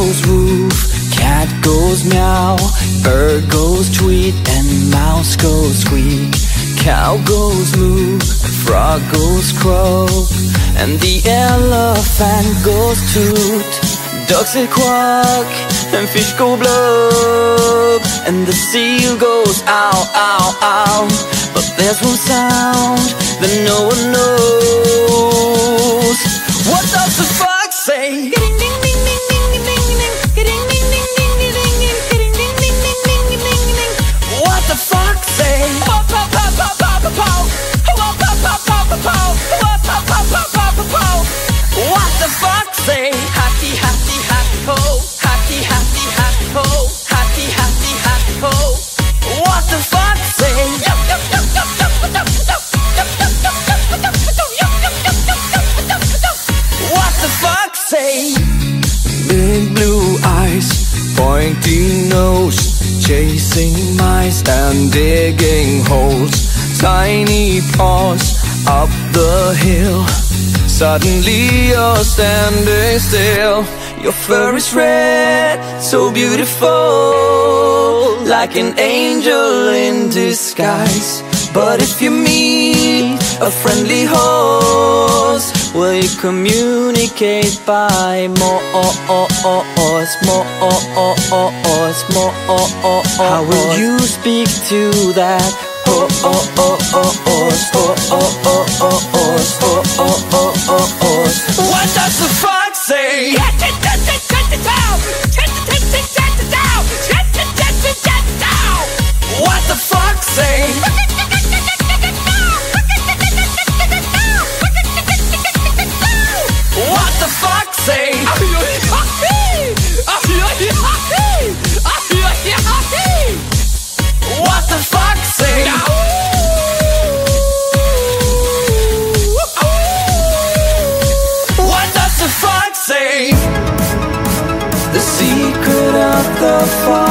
goes woof, cat goes meow, bird goes tweet, and mouse goes squeak. Cow goes moo, frog goes croak, and the elephant goes toot. Ducks say quack, and fish go blub, and the seal goes ow, ow, ow. But there's one sound that no one knows. What does the fox say? What the fox say? What the fox say? Hatty, hatty, hatty ho, hatty, hatty, hatty ho, hatty, hatty, hatty ho. What the fox say? What the fox say? Big blue eyes, pointy nose, chasing mice and digging holes. Tiny paws up the hill. Suddenly you're standing still. Your fur is red, so beautiful, like an angel in disguise. But if you meet a friendly horse, will you communicate by more? How will you speak to that horse? What does the fox say? What the fox say? What the fox say? What the fox say? What does the fox say? The secret of the fox.